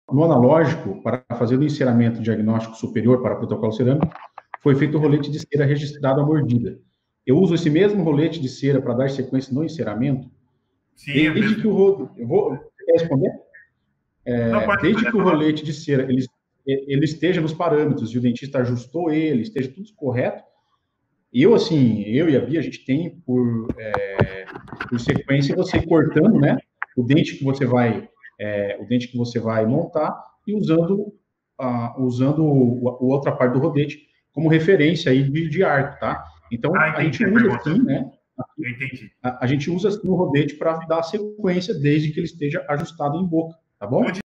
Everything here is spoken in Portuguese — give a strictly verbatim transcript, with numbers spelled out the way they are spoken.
no analógico, para fazer o enceramento diagnóstico superior para protocolo cerâmico, foi feito o rolete de cera registrado à mordida. Eu uso esse mesmo rolete de cera para dar sequência no enceramento, Sim, desde é que o rolete... Eu vou... Você quer responder? Não, É, pode, desde pode que o falar. rolete de cera ele, ele esteja nos parâmetros e o dentista ajustou ele, esteja tudo correto, eu, assim, eu e a Bia, a gente tem por, é, por sequência você ir cortando, né, o dente que você vai, é, o dente que você vai montar e usando a, usando o, a outra parte do rodete como referência aí de, de arco, tá? Ah, Então, a gente entendi a usa pergunta. assim, né, Eu entendi. a, a gente usa assim o rodete para dar sequência desde que ele esteja ajustado em boca, tá bom? Onde